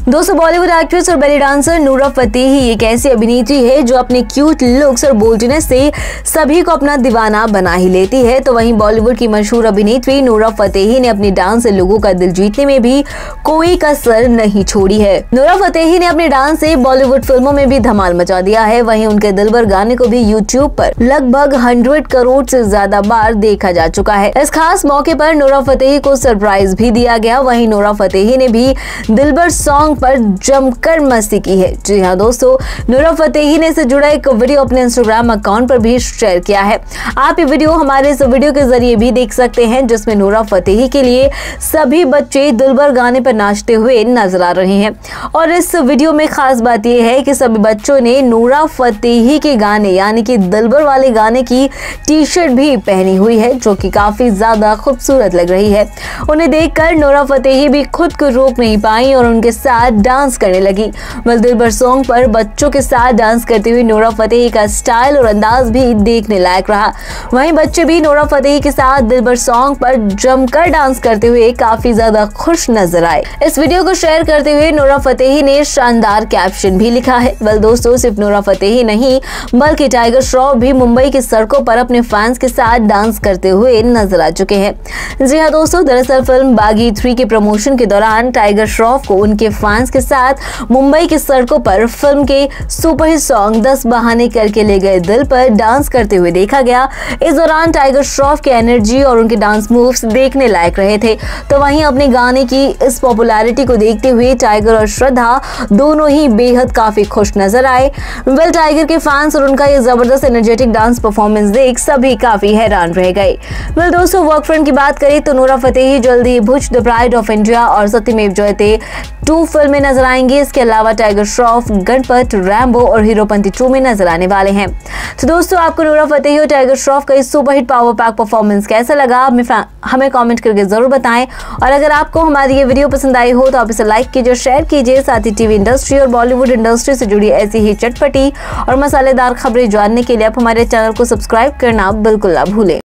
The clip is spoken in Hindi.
दोस्तों, बॉलीवुड एक्ट्रेस और बेली डांसर नूरा फतेही एक ऐसी अभिनेत्री है जो अपने क्यूट लुक्स और बोल्डनेस से सभी को अपना दीवाना बना ही लेती है। तो वहीं बॉलीवुड की मशहूर अभिनेत्री नूरा फतेही ने अपनी डांस से लोगों का दिल जीतने में भी कोई कसर नहीं छोड़ी है। नूरा फतेही ने अपने डांस से बॉलीवुड फिल्मों में भी धमाल मचा दिया है। वहीं उनके दिलबर गाने को भी यूट्यूब पर लगभग 100 करोड़ से ज्यादा बार देखा जा चुका है। इस खास मौके पर नूरा फतेही को सरप्राइज भी दिया गया। वहीं नूरा फतेही ने भी दिलबर सॉन्ग पर जमकर मस्ती की है। जी हाँ दोस्तों, नूरा फतेही ने इससे जुड़ा एक वीडियो अपने इंस्टाग्राम अकाउंट पर भी शेयर किया है। आप ये वीडियो हमारे इस वीडियो के जरिए भी देख सकते हैं, जिसमें नूरा फतेही के लिए सभी बच्चे दिलबर गाने पर नाचते हुए नजर आ रहे हैं। और इस वीडियो में खास बात यह है कि सभी बच्चों ने नूरा फतेही के गाने यानी कि दिलबर वाले गाने की टी शर्ट भी पहनी हुई है, जो कि काफी ज्यादा खूबसूरत लग रही है। उन्हें देखकर नूरा फतेही भी खुद को रोक नहीं पाई और उनके साथ डांस करने लगी। दिलबर सॉन्ग पर बच्चों के साथ डांस करते हुए नूरा फतेही का स्टाइल और अंदाज भी देखने लायक रहा। वहीं बच्चे भी नूरा फतेही के साथ दिलबर सॉन्ग पर जमकर डांस करते हुए काफी ज्यादा खुश नजर आए। इस वीडियो को शेयर करते हुए नूरा फतेही ने शानदार कैप्शन भी लिखा है। दोस्तों, सिर्फ नूरा फतेही नहीं बल्कि टाइगर श्रॉफ भी मुंबई की सड़कों पर अपने फैंस के साथ डांस करते हुए नजर आ चुके हैं। जी हाँ दोस्तों, दरअसल फिल्म बागी 3 के प्रमोशन के दौरान टाइगर श्रॉफ को उनके फैंस के साथ मुंबई की सड़कों पर फिल्म के सुपरहिट सॉन्ग 10 बहाने करके ले गए दिल पर डांस करते हुए देखा गया। इस दौरान टाइगर श्रॉफ की एनर्जी और उनके डांस मूव्स देखने लायक रहे थे। तो वहीं अपने गाने की इस पॉपुलैरिटी को देखते हुए टाइगर और श्रद्धा दोनों ही बेहद काफी खुश नजर आए। टाइगर के फैंस और उनका ये जबरदस्त एनर्जेटिक डांस परफॉर्मेंस देख सभी काफी हैरान रह गए। दोस्तों, वर्क फ्रंट की बात करें तो नूरा फतेही जल्दी Bhuj the pride of India और सत्यमेव जयते 2 फिल्में नजर आएंगे। इसके अलावा टाइगर श्रॉफ गणपत, रैम्बो और हीरोपंती 2 में नजर आने वाले हैं। तो दोस्तों, आपको नूरा फतेही और टाइगर श्रॉफ का इस सुपरहिट पावर पैक परफॉर्मेंस कैसा लगा हमें कमेंट करके जरूर बताएं। और अगर आपको हमारी ये वीडियो पसंद आई हो तो आप इसे लाइक कीजिए, शेयर कीजिए। साथ ही टीवी इंडस्ट्री और बॉलीवुड इंडस्ट्री से जुड़ी ऐसी ही चटपटी और मसालेदार खबरें जानने के लिए आप हमारे चैनल को सब्सक्राइब करना बिल्कुल ना भूलें।